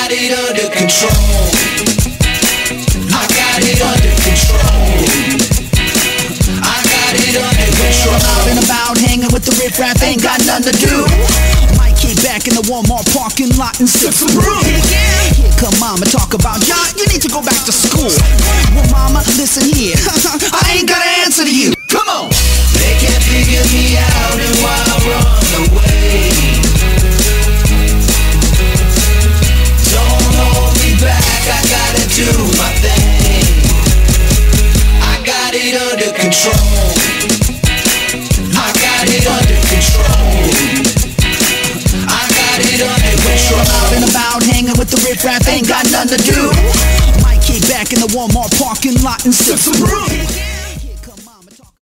got it under control. I got it under control. I got it under control. I'm out and about hanging with the riff-raff, ain't got nothing to do. Might kick back in the Walmart parking lot and sip some brew. Here come mama talk about, y'all, you need to go back to school. Well mama, listen here, I ain't got an answer to you. Come on. They can't figure me out and why I run away. Don't hold me back, I gotta do my thing. I got it under control. I got it under control. I got it under control. I'm out and about hanging with the riff-raff, ain't got nothing to do. Might kick back in the Walmart parking lot and sip some brew.